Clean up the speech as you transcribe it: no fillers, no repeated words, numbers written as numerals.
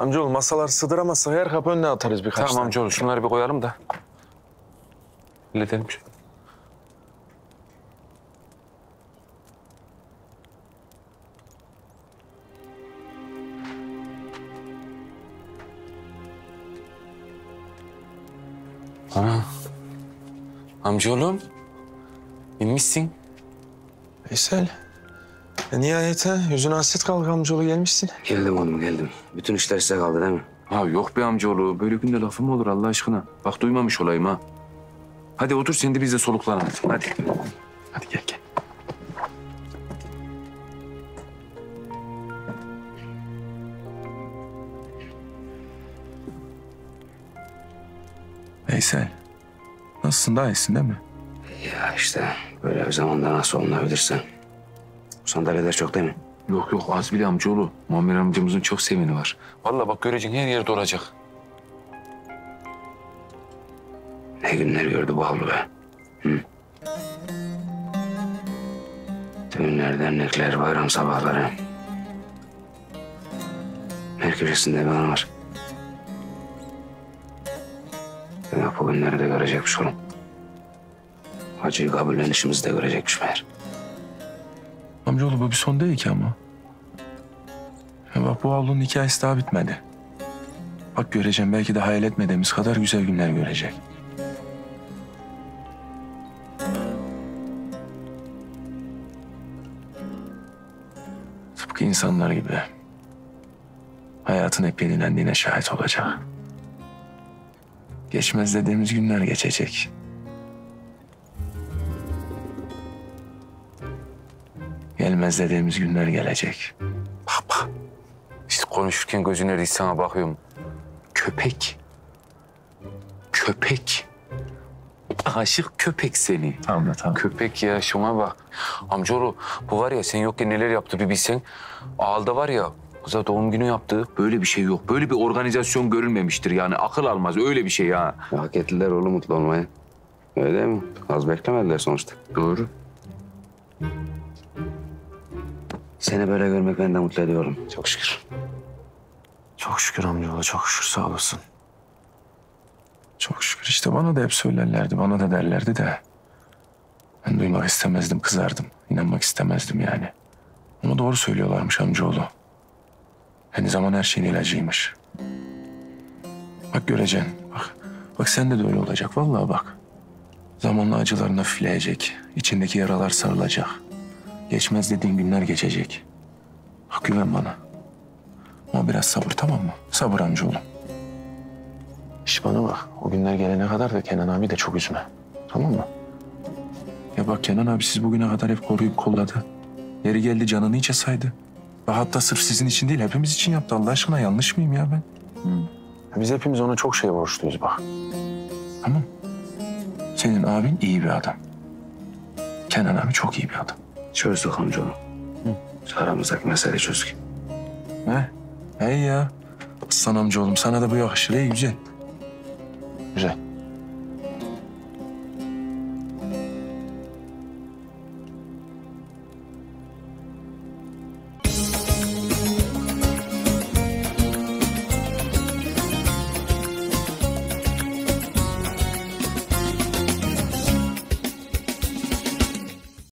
Amcaoğlu masalar sığdıramazsak her kapı önüne atarız birkaç Tamam tane. amcaoğlu şunları bir koyalım da. Halledelim. Ana. Amcaoğlum. İnmişsin. Veysel. Nihayet ha, yüzüne hasret kaldı amcaoğlu gelmişsin. Geldim oğlum geldim. Bütün işler size kaldı değil mi? Ha yok be amcaoğlu. Böyle günde lafı mı olur Allah aşkına? Bak duymamış olayım ha. Hadi otur sen de biz de soluklanalım. Hadi. Hadi gel gel. Veysel, nasılsın, daha iyisin değil mi? Ya işte böyle bir zamanda nasıl olunabilirse. Bu sandalyeler çok değil mi? Yok yok az bile amcaoğlu. Muammer amcamızın çok seveni var. Vallahi bak göreceksin her yerde olacak. Ne günler gördü bu avlu be. Hı? Düğünler, dernekler, bayram sabahları. Her köşesinde bir an var. Demek bu günleri de görecekmiş oğlum. Acıyı kabullenişimizi de görecekmiş meğer. Amcaoğlu bu bir son değil ki ama. Ya bak bu avlunun hikayesi daha bitmedi. Bak göreceğim belki de hayal etmediğimiz kadar güzel günler görecek. Tıpkı insanlar gibi. Hayatın hep yenilendiğine şahit olacak. Geçmez dediğimiz günler geçecek. Gelmez dediğimiz günler gelecek. Bak bak. İşte konuşurken gözün neredeyse sana bakıyorum. Köpek. Köpek. Aşık köpek seni. Tamam. Köpek ya şuna bak. Amcaoğlu bu var ya sen yokken neler yaptı bir bilsen. Ağalda var ya kıza doğum günü yaptı. Böyle bir şey yok. Böyle bir organizasyon görülmemiştir yani. Akıl almaz öyle bir şey ya. Hak ettiler oğlum mutlu olmayı. Öyle değil mi? Az beklemediler sonuçta. Doğru. Seni böyle görmek beni de mutlu ediyorum. Çok şükür. Çok şükür amcaoğlu, çok şükür, sağ olasın. Çok şükür işte bana da hep söylerlerdi, bana da derlerdi de. Ben duymak istemezdim, kızardım. İnanmak istemezdim yani. Ama doğru söylüyorlarmış amcaoğlu. Hani zaman her şeyin ilacıymış. Bak göreceksin, bak. Bak sende de öyle olacak, vallahi bak. Zamanla acıların hafifleyecek, içindeki yaralar sarılacak. Geçmez dediğin günler geçecek. Bak güven bana. Ama biraz sabır, tamam mı? Sabır amcaoğlu. İş bana bak, o günler gelene kadar da Kenan abi de çok üzme. Tamam mı? Ya bak Kenan abi siz bugüne kadar hep koruyup kolladı. Yeri geldi canını içe saydı. Ve hatta sırf sizin için değil hepimiz için yaptı. Allah aşkına yanlış mıyım ya ben? Biz hepimiz ona çok şey borçluyuz bak. Tamam. Senin abin iyi bir adam. Kenan abi çok iyi bir adam. Çözdük amcaoğlu. Aramızdaki meseleyi çözdük. He? Hey ya. Aslan amcaoğlum sana da bu yakışır. İyi güzel. Güzel.